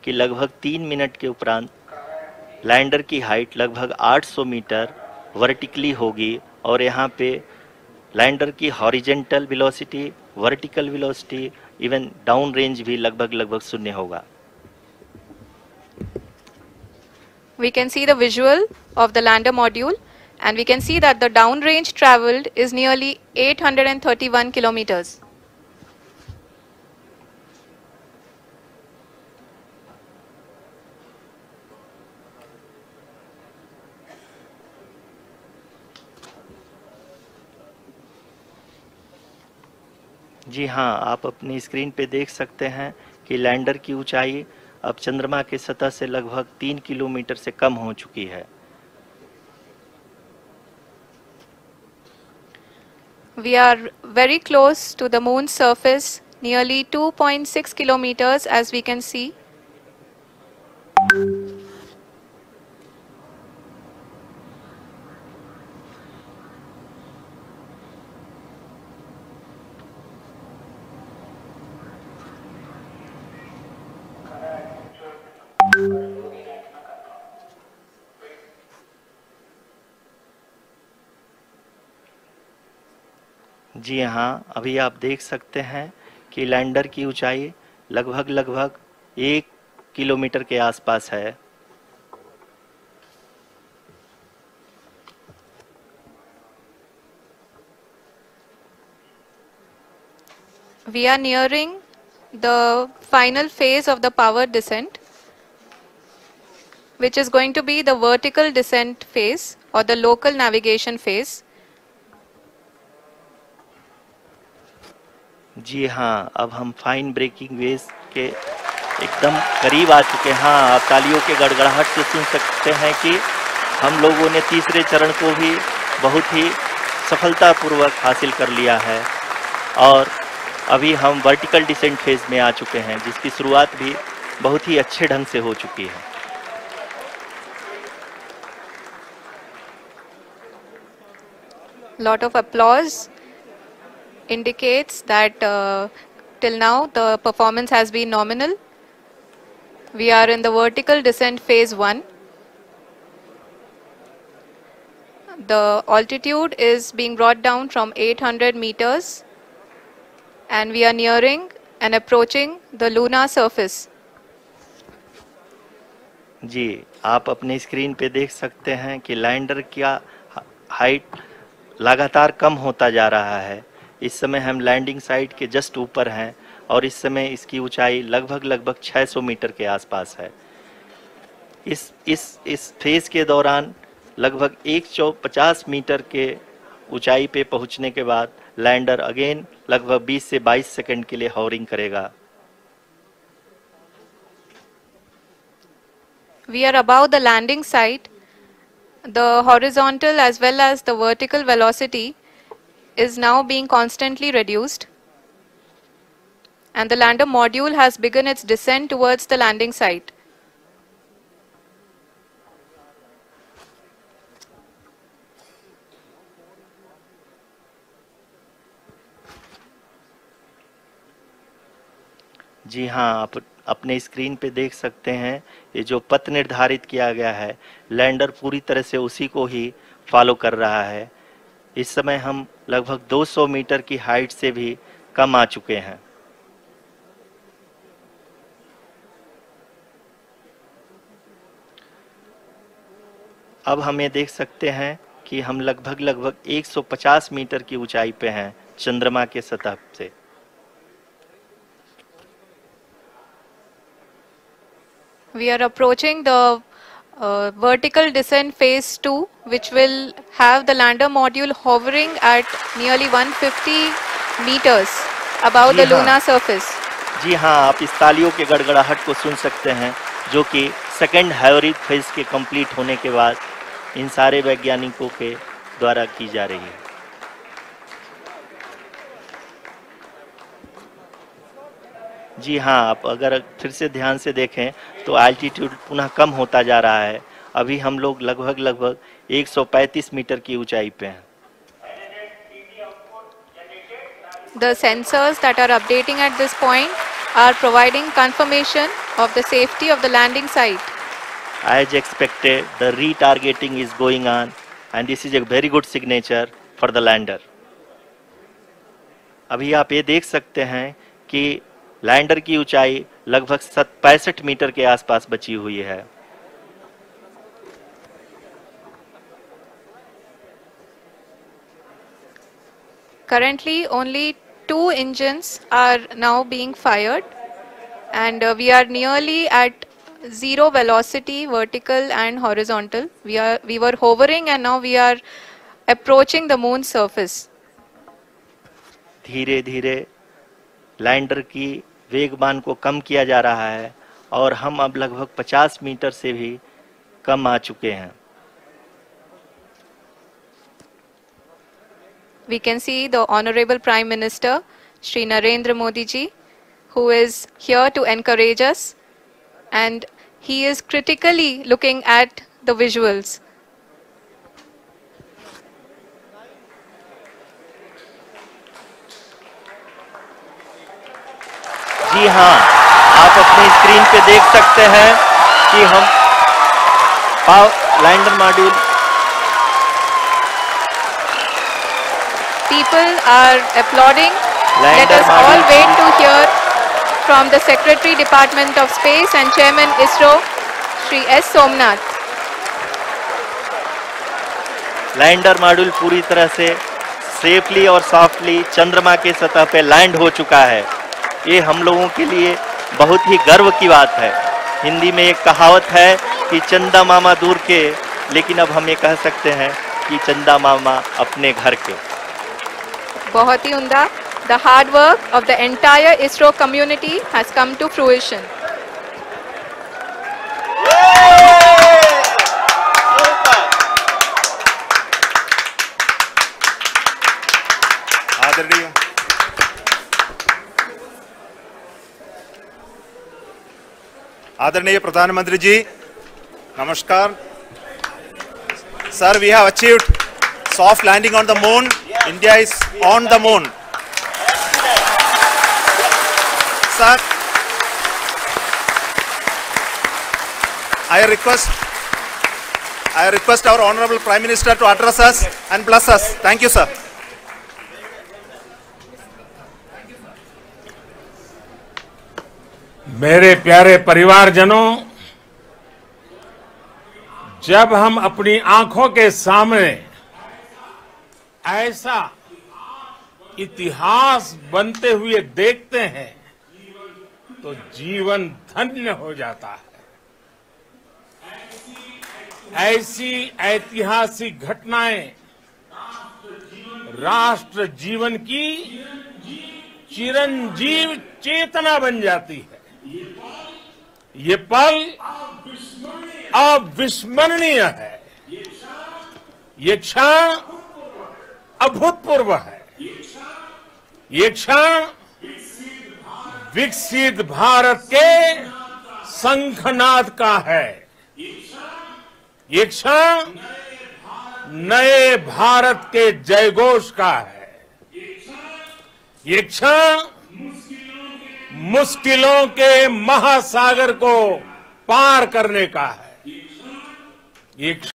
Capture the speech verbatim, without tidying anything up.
कि लगभग तीन मिनट के उपरांत लैंडर की हाइट लगभग आठ सौ मीटर वर्टिकली होगी और यहाँ पे लैंडर की horizontal velocity, vertical velocity, even down range भी लगभग लगभग शून्य होगा। We can see the visual of the lander module and we can see that the downrange traveled is nearly eight hundred thirty-one kilometers. जी हाँ, आप अपनी screen पे देख सकते हैं कि लैंडर की ऊंचाई अब चंद्रमा के सतह से लगभग तीन किलोमीटर से कम हो चुकी है। We are very close to the moon's surface, nearly two point six kilometers as we can see. जी हाँ, अभी आप देख सकते हैं कि लैंडर की ऊंचाई लगभग लगभग एक किलोमीटर के आसपास है। We are nearing the final phase of the power descent, which is going to be the vertical descent phase or the local navigation phase. जी हाँ, अब हम फाइन ब्रेकिंग वेव के एकदम करीब आ चुके हैं। हाँ, आप तालियों के गड़गड़ाहट से सुन सकते हैं कि हम लोगों ने तीसरे चरण को भी बहुत ही सफलतापूर्वक हासिल कर लिया है और अभी हम वर्टिकल डिसेंट फेज में आ चुके हैं, जिसकी शुरुआत भी बहुत ही अच्छे ढंग से हो चुकी है। Lot of applause indicates that uh, till now the performance has been nominal. We are in the vertical descent phase one. The altitude is being brought down from eight hundred meters and we are nearing and approaching the lunar surface. जी, आप अपनी screen पे देख सकते हैं कि lander का height लगातार कम होता जा रहा है। इस समय हम लैंडिंग साइट के जस्ट ऊपर हैं और इस समय इसकी ऊंचाई लगभग लगभग छह सौ मीटर के आसपास है। इस इस इस फेज के दौरान लगभग एक सौ पचास मीटर के ऊंचाई पे पहुंचने के बाद लैंडर अगेन लगभग बीस से बाईस सेकंड के लिए हॉवरिंग करेगा। We are above the landing site. The horizontal as well as the vertical velocity is now being constantly reduced and the lander module has begun its descent towards the landing site. जी हाँ, आप अपने screen पे देख सकते हैं ये जो पथ निर्धारित किया गया है, लैंडर पूरी तरह से उसी को ही फॉलो कर रहा है। इस समय हम लगभग दो सौ मीटर की हाइट से भी कम आ चुके हैं। अब हम ये देख सकते हैं कि हम लगभग लगभग एक सौ पचास मीटर की ऊंचाई पे हैं चंद्रमा के सतह से। We are approaching the uh, vertical descent phase two, which will have the lander module hovering at nearly one hundred fifty meters above the lunar surface. जी हाँ, आप इस तालियों के गड़गड़ाहट को सुन सकते हैं, जो कि सेकंड हाइब्रिड फेज के कंप्लीट होने के बाद इन सारे वैज्ञानिकों के द्वारा की जा रही है। जी हाँ, आप अगर फिर से ध्यान से देखें तो एल्टीट्यूड पुनः कम होता जा रहा है। अभी हम लोग लगभग लगभग एक सौ पैंतीस मीटर की ऊंचाई पे हैं। The sensors that are updating at this point are providing confirmation of the safety of the landing site. As expected, the retargeting is going on, and this is a very good signature for the lander. अभी आप ये देख सकते हैं कि lander की ऊंचाई लगभग पैंसठ मीटर के आसपास बची हुई है. Currently, only two engines are now being fired, and uh, we are nearly at zero velocity, vertical and horizontal. We are we were hovering, and now we are approaching the moon's surface. धीरे धीरे lander की वेगमान को कम किया जा रहा है और हम अब लगभग पचास मीटर से भी कम आ चुके हैं. We can see the Honorable Prime Minister, Shri Narendra Modi ji, who is here to encourage us, and he is critically looking at the visuals. जी हाँ, आप अपनी स्क्रीन पे देख सकते हैं कि हम lander module. People are applauding. Let us all wait to hear from the Secretary Department of Space and Chairman ISRO, Shri S. Somnath. Lander module पूरी तरह से सेफली और सॉफ्टली चंद्रमा के सतह पे लैंड हो चुका है. ये हम लोगों के लिए बहुत ही गर्व की बात है. हिंदी में एक कहावत है कि चंदा मामा दूर के, लेकिन अब हम ये कह सकते हैं कि चंदा मामा अपने घर के. बहुत ही उम्दा. The hard work of the entire ISRO community has come to fruition. आदरणीय आदरणीय प्रधानमंत्री जी, नमस्कार. Sir, we have achieved soft landing on the moon. India is on the moon. Sir, I request, I request our Honorable Prime Minister to address us and bless us. Thank you, sir. मेरे प्यारे परिवारजनों, जब हम अपनी आंखों के सामने ऐसा इतिहास बनते हुए देखते हैं तो जीवन धन्य हो जाता है. ऐसी ऐतिहासिक घटनाएं राष्ट्र जीवन की चिरंजीव चेतना बन जाती है. ये पल अविस्मरणीय है. ये क्षण अभूतपूर्व है. ये क्षण विकसित भारत के शंखनाद का है. ये क्षण नए भारत के जयघोष का है. ये क्षण मुश्किलों के महासागर को पार करने का है. ये